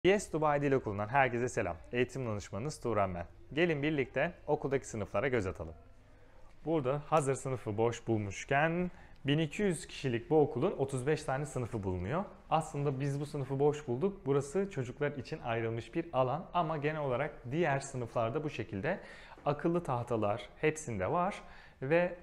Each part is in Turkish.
Yes Dubai Dil Okulu'ndan herkese selam. Eğitim danışmanınız Turan ben. Gelin birlikte okuldaki sınıflara göz atalım. Burada hazır sınıfı boş bulmuşken 1200 kişilik bu okulun 35 tane sınıfı bulunuyor. Aslında biz bu sınıfı boş bulduk. Burası çocuklar için ayrılmış bir alan ama genel olarak diğer sınıflarda bu şekilde akıllı tahtalar hepsinde var ve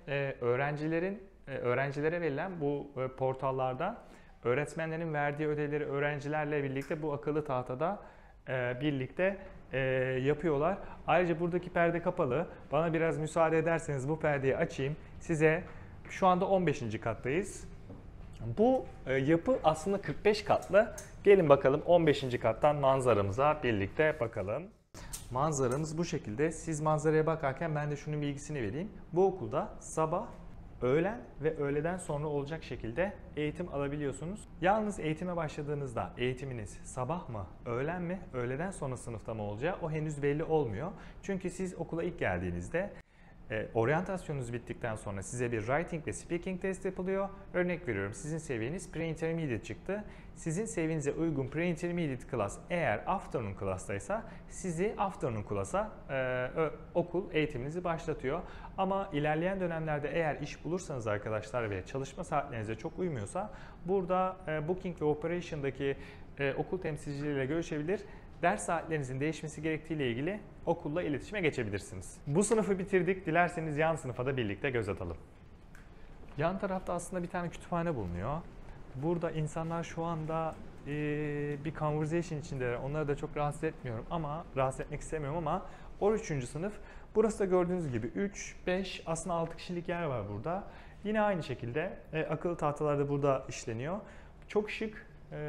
öğrencilere verilen bu portallarda öğretmenlerin verdiği ödevleri öğrencilerle birlikte bu akıllı tahtada birlikte yapıyorlar. Ayrıca buradaki perde kapalı. Bana biraz müsaade ederseniz bu perdeyi açayım. Size şu anda 15. kattayız. Bu yapı aslında 45 katlı. Gelin bakalım 15. kattan manzaramıza birlikte bakalım. Manzaramız bu şekilde. Siz manzaraya bakarken ben de şunun bilgisini vereyim. Bu okulda sabah, öğlen ve öğleden sonra olacak şekilde eğitim alabiliyorsunuz. Yalnız eğitime başladığınızda eğitiminiz sabah mı, öğlen mi, öğleden sonra sınıfta mı olacağı o henüz belli olmuyor. Çünkü siz okula ilk geldiğinizde oryantasyonunuz bittikten sonra size bir writing ve speaking test yapılıyor. Örnek veriyorum, sizin seviyeniz pre-intermediate çıktı. Sizin seviyenize uygun pre-intermediate class eğer afternoon class'taysa sizi afternoon class'a okul eğitiminizi başlatıyor. Ama ilerleyen dönemlerde eğer iş bulursanız arkadaşlar ve çalışma saatlerinize çok uymuyorsa burada Booking ve Operation'daki okul temsilcileriyle görüşebilir. Ders saatlerinizin değişmesi gerektiğiyle ilgili okulla iletişime geçebilirsiniz. Bu sınıfı bitirdik. Dilerseniz yan sınıfa da birlikte göz atalım. Yan tarafta aslında bir tane kütüphane bulunuyor. Burada insanlar şu anda bir conversation içindeler. Onları da çok rahatsız etmiyorum ama rahatsız etmek istemiyorum ama 13. sınıf. Burası da gördüğünüz gibi 3, 5 aslında 6 kişilik yer var burada. Yine aynı şekilde akıllı tahtalar da burada işleniyor. Çok şık,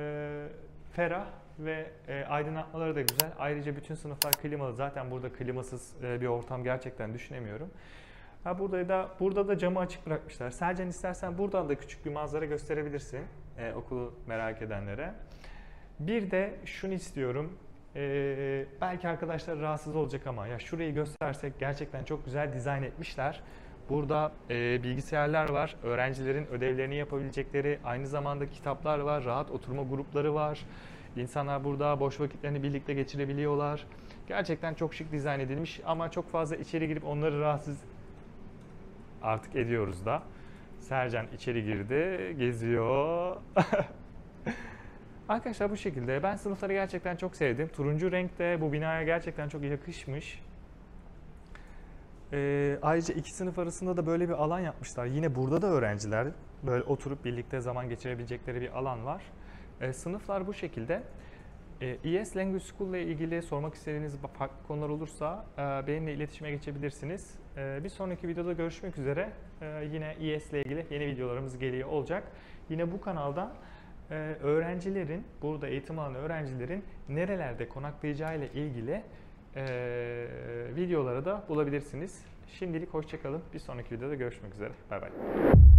ferah ve aydınlatmaları da güzel. Ayrıca bütün sınıflar klimalı. Zaten burada klimasız bir ortam gerçekten düşünemiyorum. Burada da camı açık bırakmışlar. Selcan, istersen buradan da küçük bir manzara gösterebilirsin okulu merak edenlere. Bir de şunu istiyorum. Belki arkadaşlar rahatsız olacak ama ya şurayı göstersek gerçekten çok güzel dizayn etmişler. Burada bilgisayarlar var, öğrencilerin ödevlerini yapabilecekleri, aynı zamanda kitaplar var, rahat oturma grupları var. İnsanlar burada boş vakitlerini birlikte geçirebiliyorlar. Gerçekten çok şık dizayn edilmiş ama çok fazla içeri girip onları rahatsız artık ediyoruz da. Sercan içeri girdi, geziyor. Arkadaşlar bu şekilde. Ben sınıfları gerçekten çok sevdim. Turuncu renk de bu binaya gerçekten çok yakışmış. Ayrıca iki sınıf arasında da böyle bir alan yapmışlar. Yine burada da öğrenciler böyle oturup birlikte zaman geçirebilecekleri bir alan var. Sınıflar bu şekilde. ES Language School ile ilgili sormak istediğiniz farklı konular olursa benimle iletişime geçebilirsiniz. Bir sonraki videoda görüşmek üzere. Yine ES ile ilgili yeni videolarımız geliyor olacak. Yine bu kanalda öğrencilerin, burada eğitim alan öğrencilerin nerelerde konaklayacağı ile ilgili videoları da bulabilirsiniz. Şimdilik hoşça kalın. Bir sonraki videoda görüşmek üzere. Bay bay.